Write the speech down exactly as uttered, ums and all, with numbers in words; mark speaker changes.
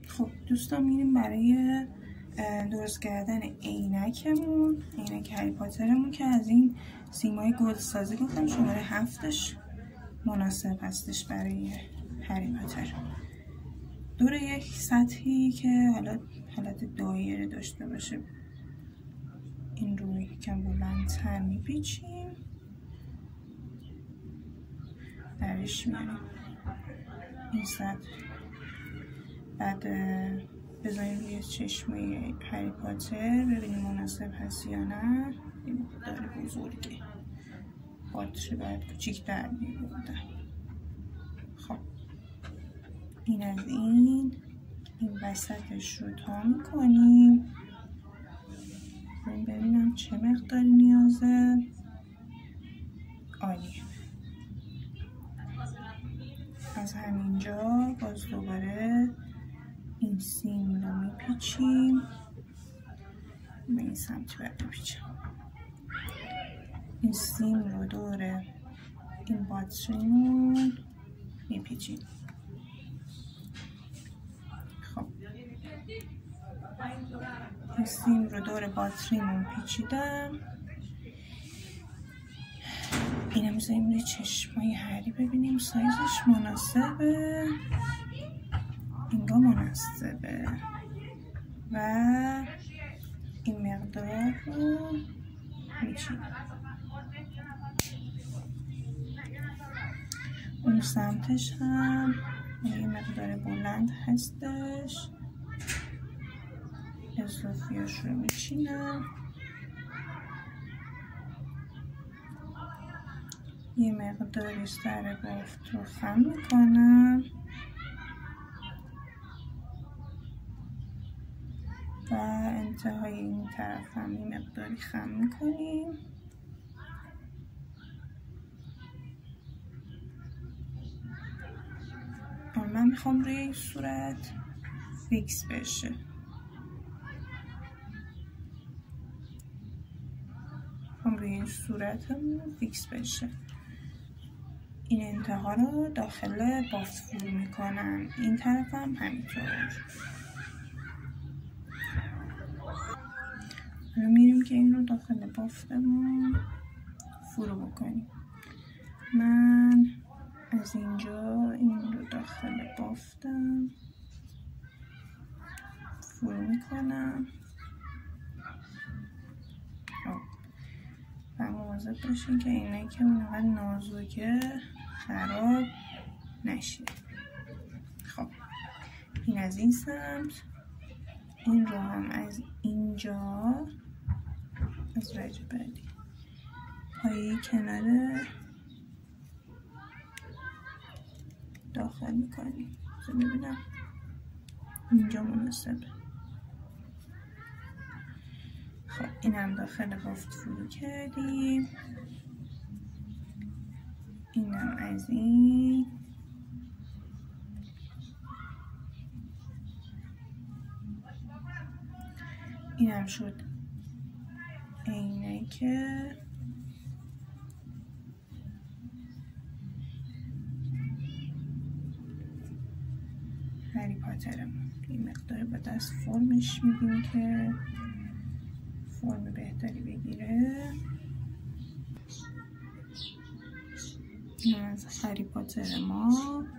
Speaker 1: خب دوستان میریم برای درست کردن عینکمون، عینک هری پاترمون که از این سیمای گل سازی گفتم شماره هفتش مناسب هستش برای هری پاتر. دور یک سطحی که حالا حالت دایره داشته باشه این رو یکم بلندتر میپیچیم، درش میاریم این سطح، بعد بذاریم روی چشمه هری پاتر ببینیم مناسب هست یا نه. این داره بزرگه، باتری باید کوچیک‌تر می‌بودن. خب این از این این وسطش رو تا میکنیم، ببینم چه مقداری نیازه. عالیه. از همینجا باز دوباره این سیم رو میپیچیم، به این سمت باید بپیچم. این سیم رو دور این باتریمون میپیچیم. خب این سیم رو دور باتریمون پیچیدم. اینم میذاریم روی چشمای هری ببینیم سایزش مناسبه، اینجا مناسبه و این مقدار رو میچینیم. اون سمتش هم یه مقدار بلند هستش، اضافیاش رو میچینم. یه مقداری سر بافت رو خم میکنم و انتهای این طرف هم یه مقداری خم میکنیم. من میخوام روی این صورت فیکس بشه. میخوام روی این صورت هم فیکس بشه. این انتها رو داخل بافت فرو میکنم، این طرف هم همینطور. حالا میریم که این رو داخل بافتمون فرو بکنیم. من از اینجا این رو داخل بافتم فرو میکنم و مواظب باشین که عینک اونقدر نازکه خراب نشه. خب این از این سمت، این رو هم از اینجا از رج بعدی پایه کناره داخل میکنیم. ببینم اینجا مناسبه. خب این هم داخل بافت فرو کردیم. این هم از این این هم شد عینک هری پاترمون. این مقدار با دست فرمش میدیم که فرم بهتری بگیره. این از هری پاتر ما.